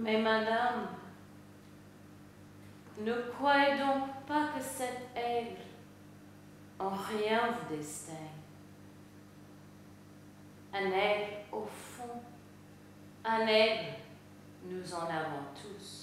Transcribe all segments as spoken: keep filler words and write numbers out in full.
Mais madame, ne croyez donc pas que cet aigle en rien vous distingue. Un aigle au fond, un aigle, nous en avons tous.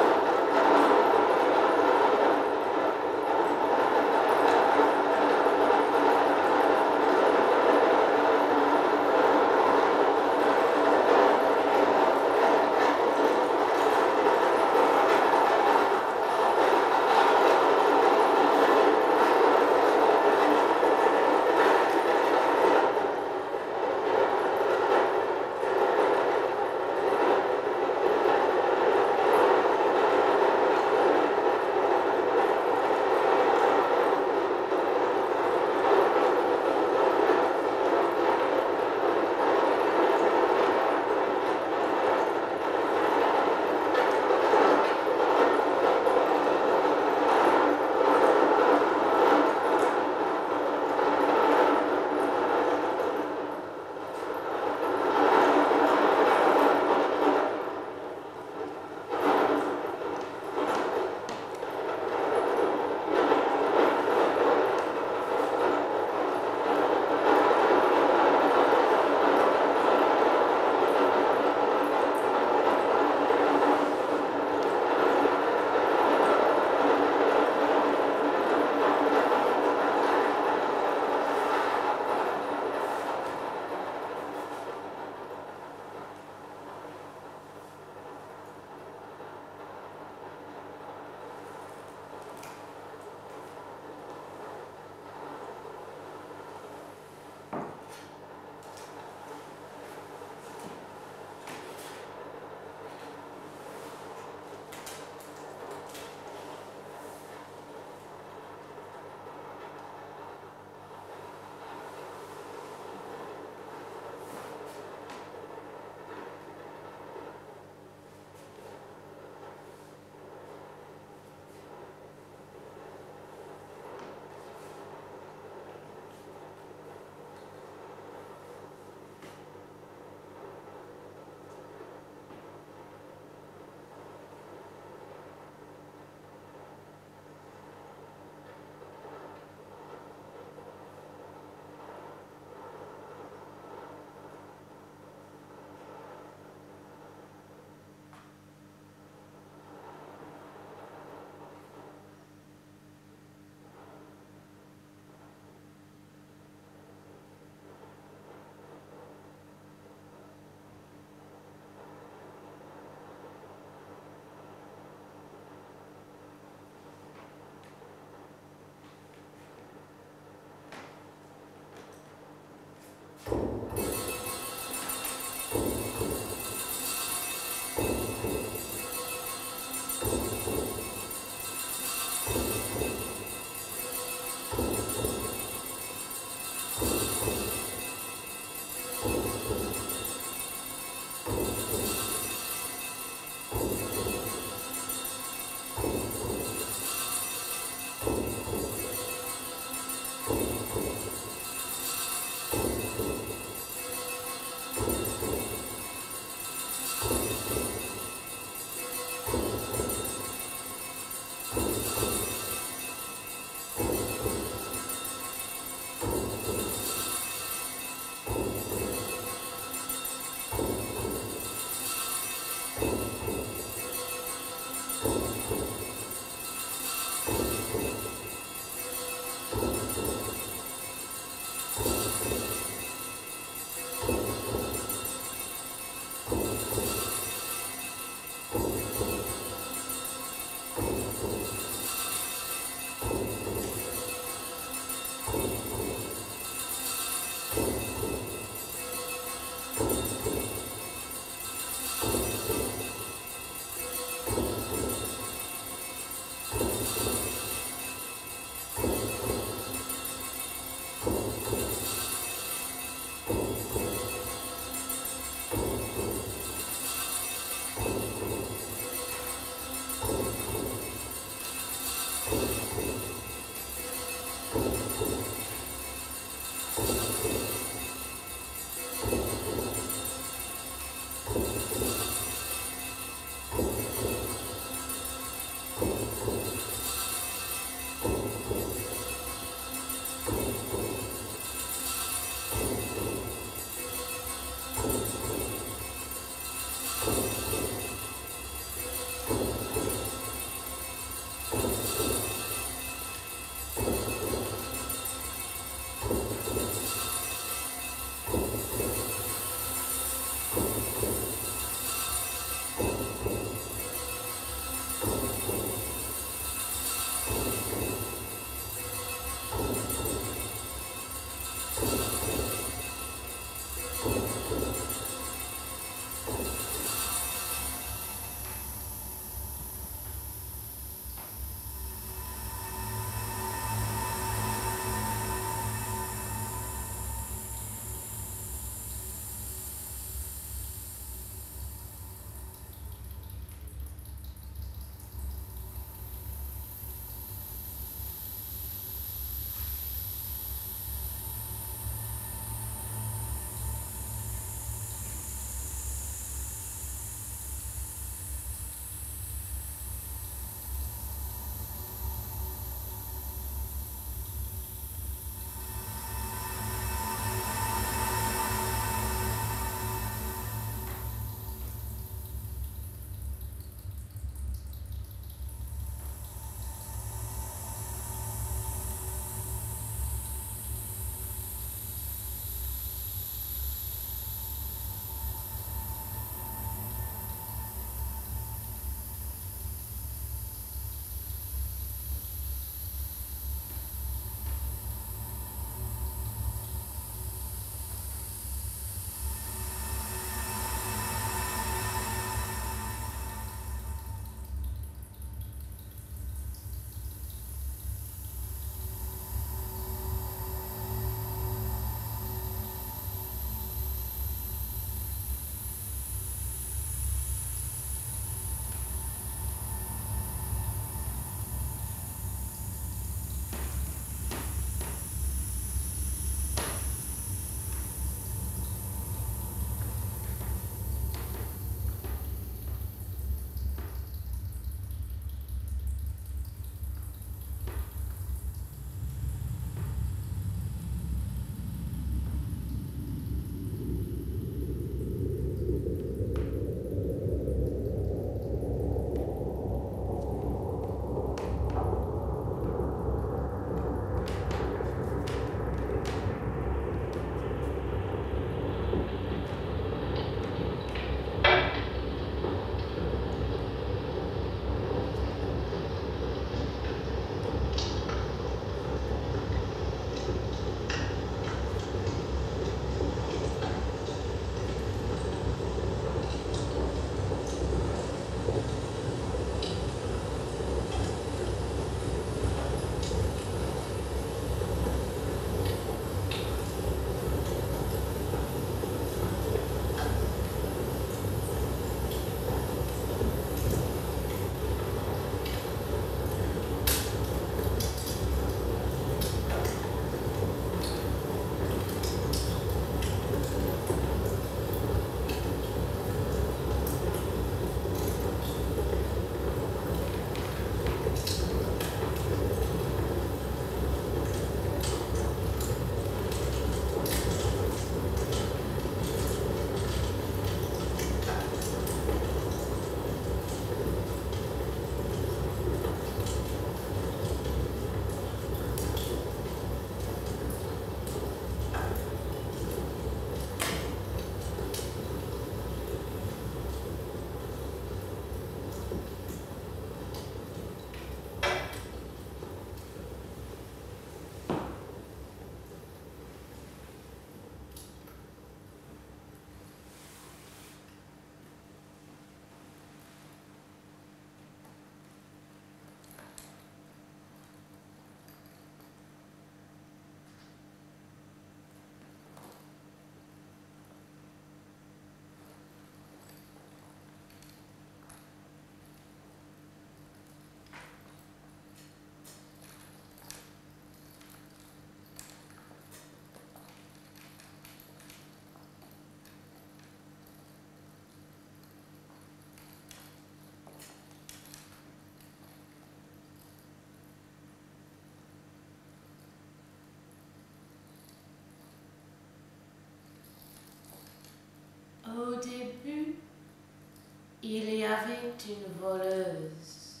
Au début, il y avait une voleuse,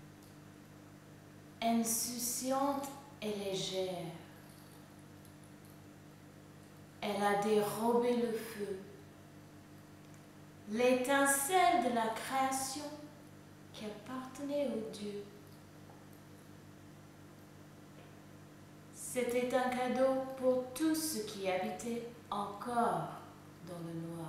insouciante et légère. Elle a dérobé le feu, l'étincelle de la création qui appartenait au Dieu. C'était un cadeau pour tous ceux qui habitaient encore dans le noir.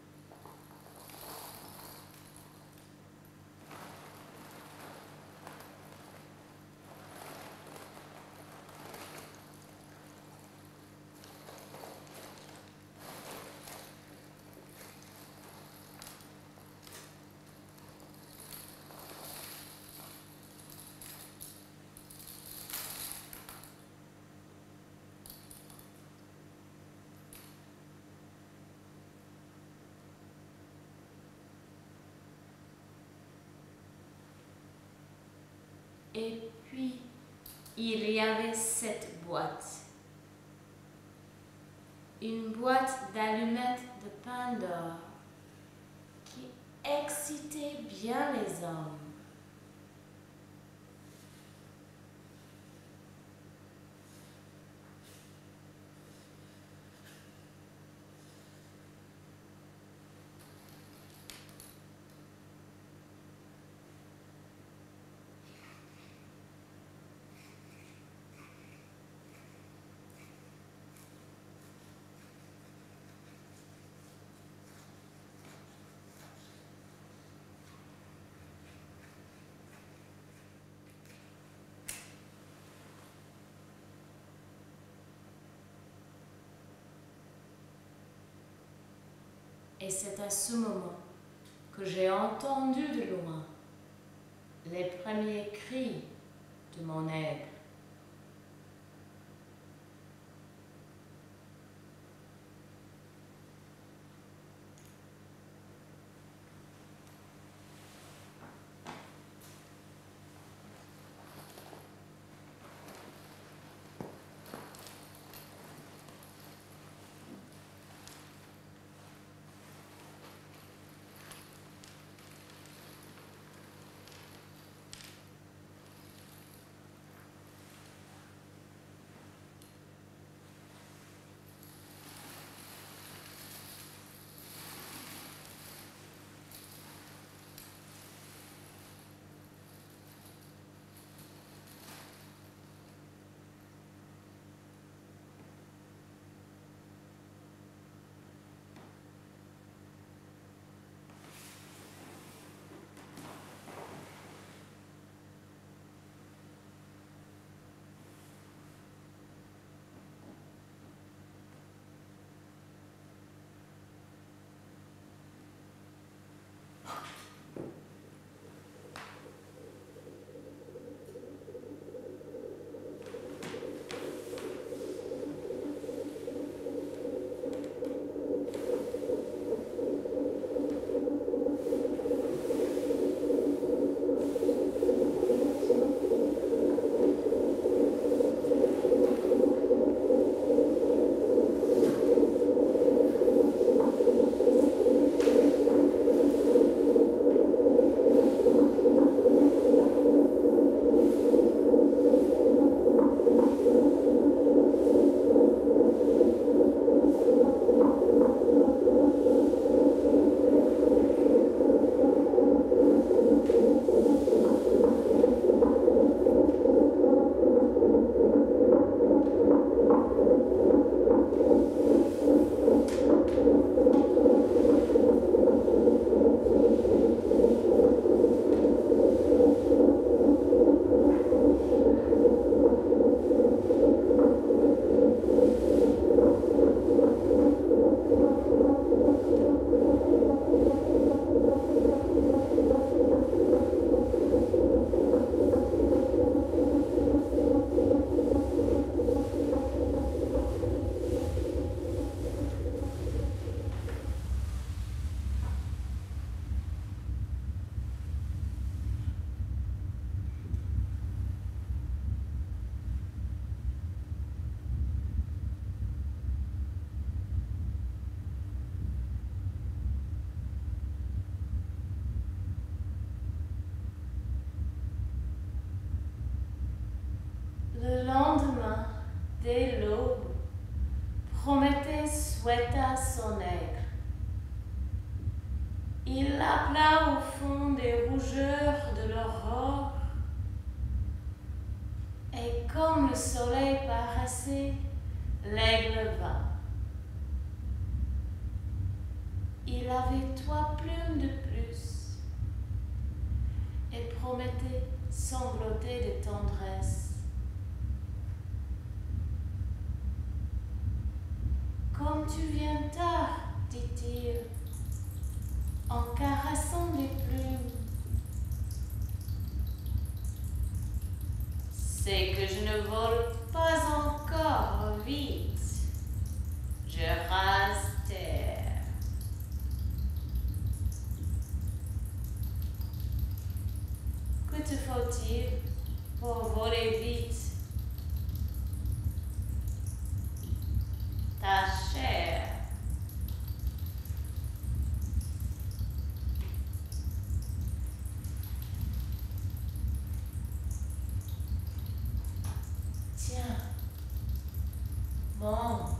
Et puis, il y avait cette boîte. Une boîte d'allumettes de Pandore qui excitait bien les hommes. Et c'est à ce moment que j'ai entendu de loin les premiers cris de mon aigle. Le lendemain, dès l'aube, Prométhée souhaita son aigle. Il l'appela au fond des rougeurs de l'aurore, et comme le soleil paraissait, l'aigle vint. Il avait trois plumes de plus, et Prométhée sanglotait de tendresse. Comme tu viens tard, dit-il, en caressant des plumes. C'est que je ne vole pas encore vite. Je rase terre. Que te faut-il pour voler vite? Ta chair. Tiens, mange.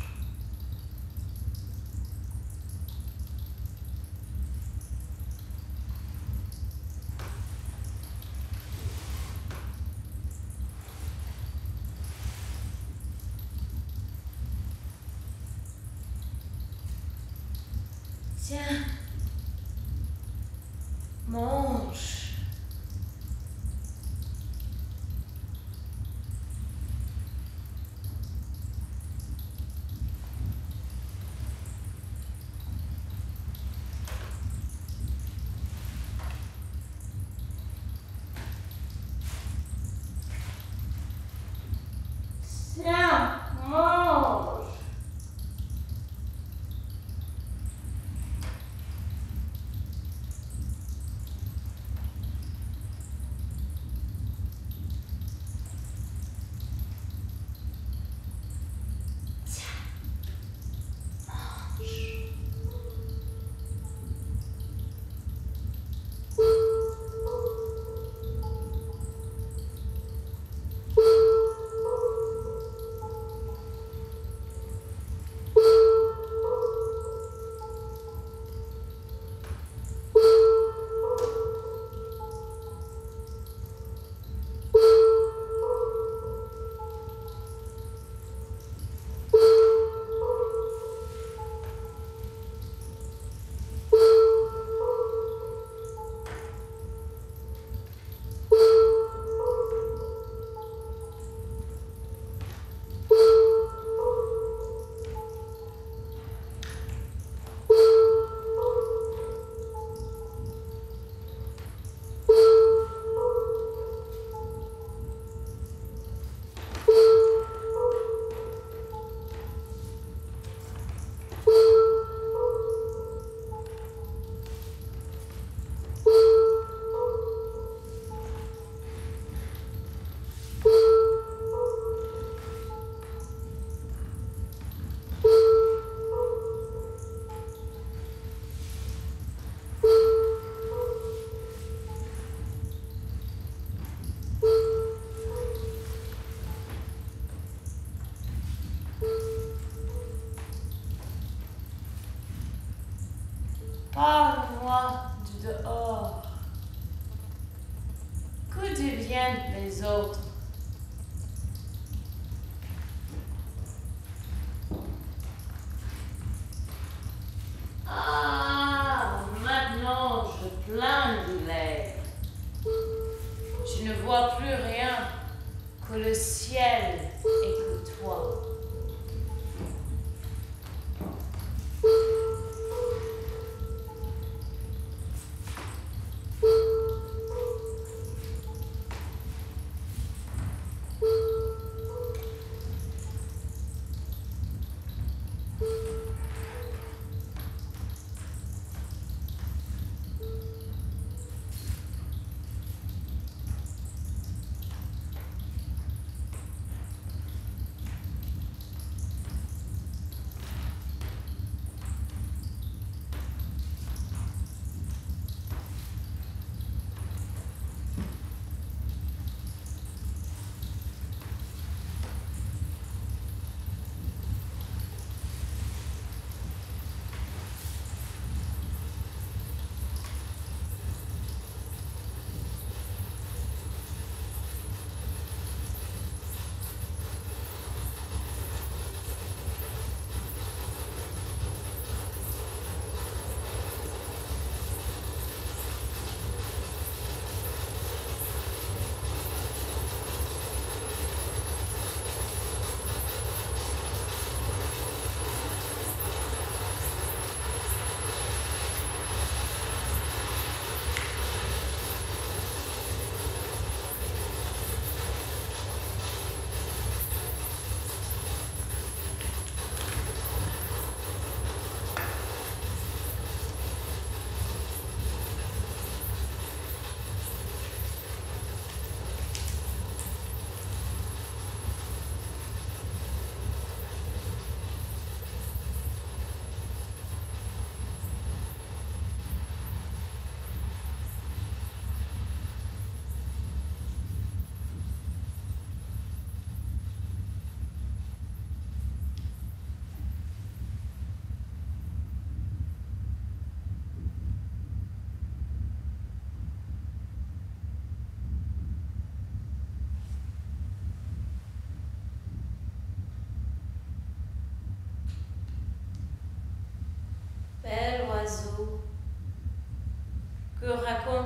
Tiens, mange. Tiens, mange. Parle-moi du dehors. Que deviennent les autres? Ah, maintenant je plains du lait. Je ne vois plus rien que le ciel et que toi.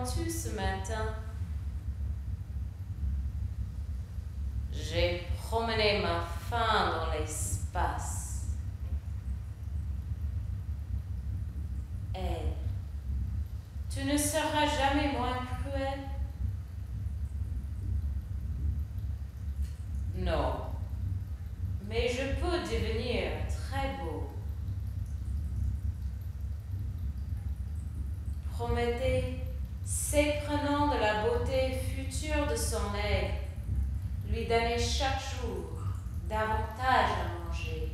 comprends-tu ce matin? J'ai promené ma faim dans l'espace. Elle, tu ne seras jamais moins cruel? Non, mais je peux devenir très beau. Prométhée, s'éprenant de la beauté future de son aigle, lui donnait chaque jour davantage à manger.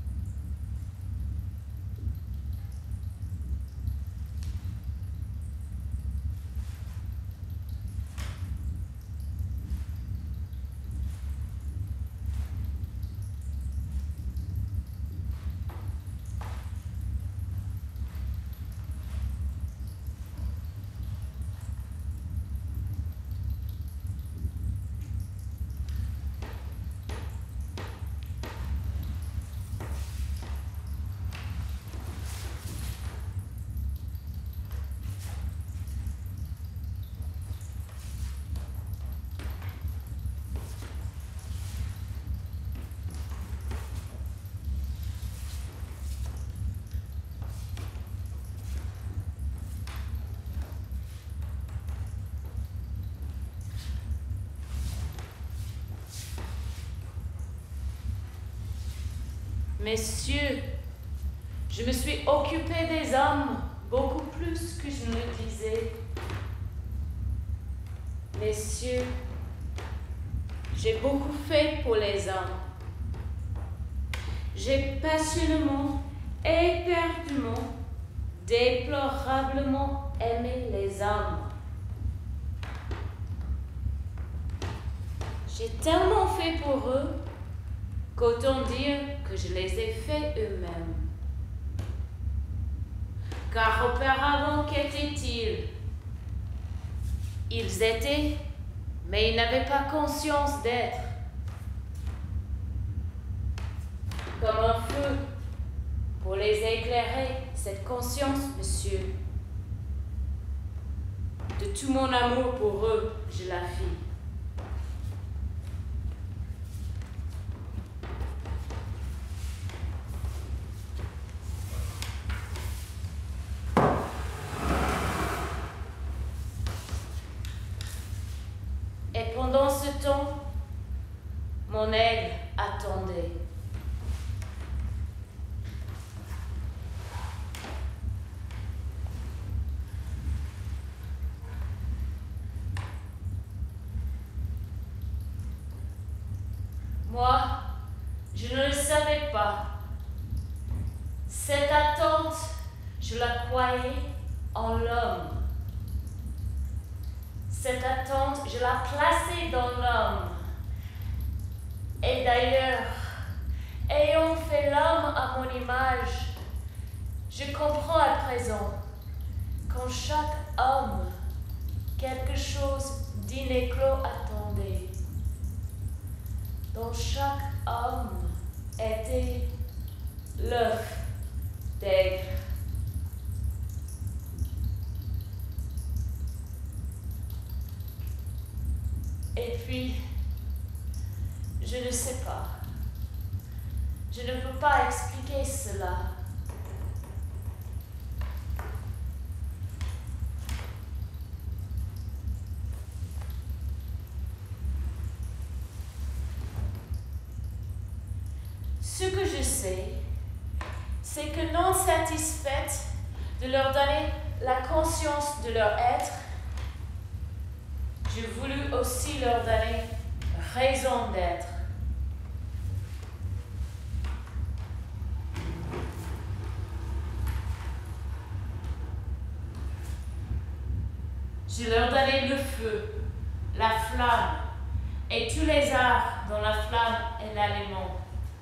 Messieurs, je me suis occupé des hommes beaucoup plus que je ne le disais. Messieurs, j'ai beaucoup fait pour les hommes. J'ai passionnément, éperdument, déplorablement aimé les hommes. J'ai tellement fait pour eux qu'autant dire que je les ai faits eux-mêmes. Car auparavant, qu'étaient-ils? Ils étaient, mais ils n'avaient pas conscience d'être. Comme un feu, pour les éclairer, cette conscience, monsieur. De tout mon amour pour eux, je la fis. Et pendant ce temps, mon aigle attendait. Moi, je ne le savais pas. Cette attente, je la croyais en l'homme. Cette attente, je la plaçais dans l'homme. Et d'ailleurs, ayant fait l'homme à mon image, je comprends à présent qu'en chaque homme, quelque chose d'inéclos attendait. Dans chaque homme était l'œuf d'aigle. Et puis, je ne sais pas. Je ne peux pas expliquer cela. Ce que je sais, c'est que non satisfaite de leur donner la conscience de leur être, je voulus aussi leur donner raison d'être. Je leur donnais le feu, la flamme et tous les arts dont la flamme est l'aliment.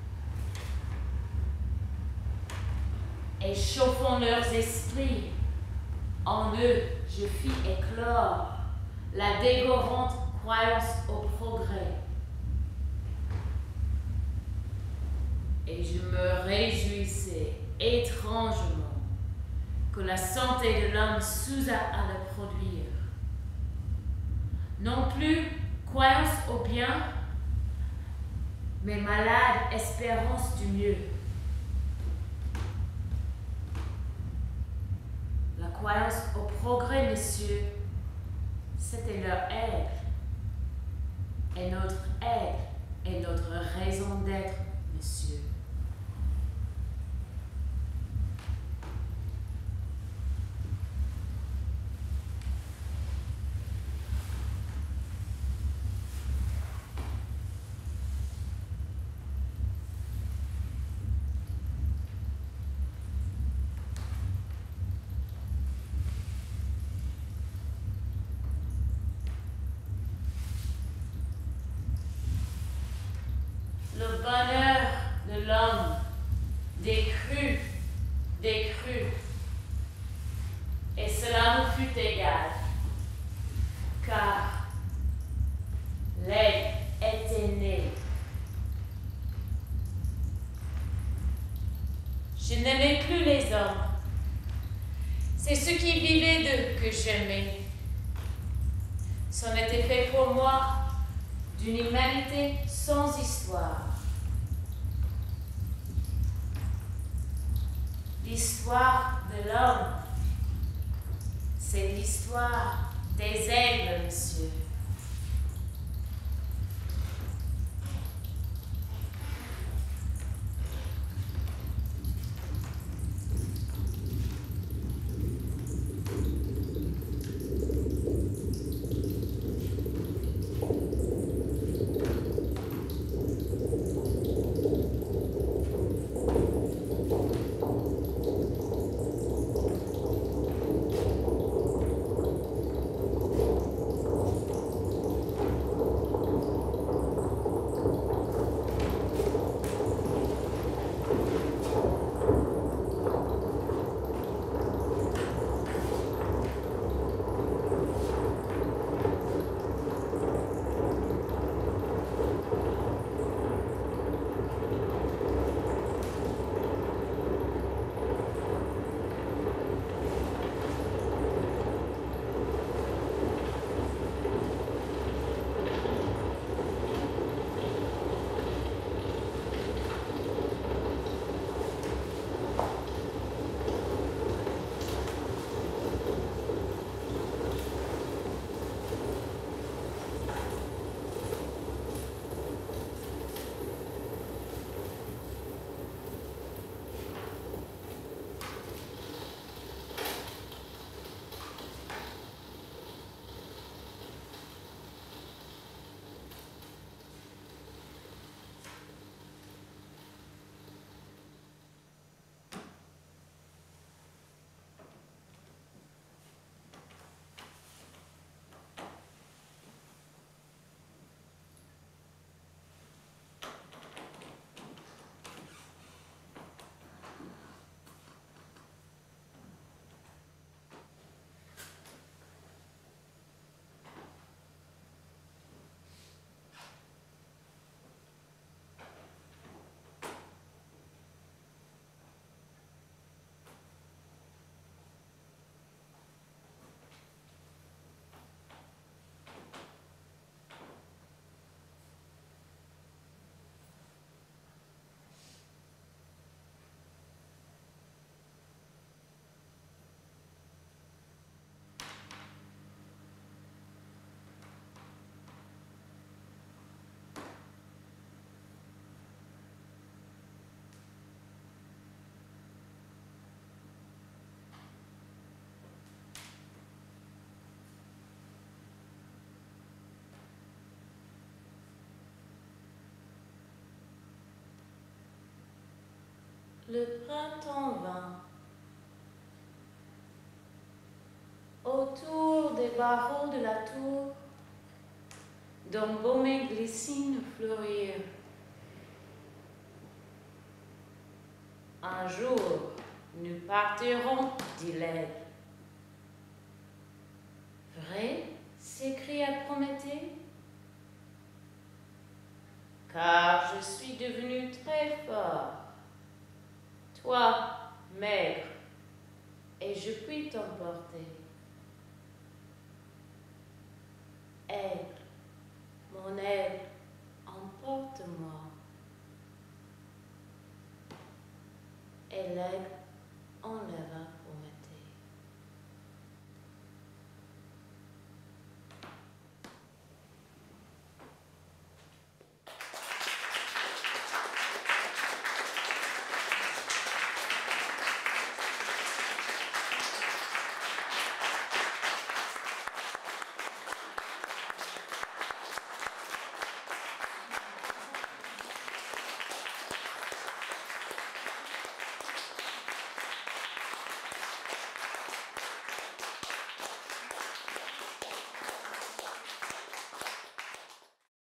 Et chauffant leurs esprits, en eux je fis éclore la dévorante croyance au progrès. Et je me réjouissais étrangement que la santé de l'homme s'usa à le produire. non plus croyance au bien, mais malade espérance du mieux. La croyance au progrès, messieurs, c'était leur aigle. Et notre aigle est notre raison d'être, monsieur. Le bonheur de l'homme décrut, décrut, et cela nous fut égal, car l'aigle était né. Je n'aimais plus les hommes. C'est ceux qui vivaient d'eux que j'aimais. C'en était fait pour moi d'une humanité sans histoire. L'histoire de l'homme, c'est l'histoire des aigles, monsieur. Le printemps vint. Autour des barreaux de la tour, d'embaumées glycines fleurirent. Un jour, nous partirons, dit l'aigle. Vrai, s'écria Prométhée, car je suis devenu très fort. Toi, maigre, et je puis t'emporter. Aigle, et l'aigle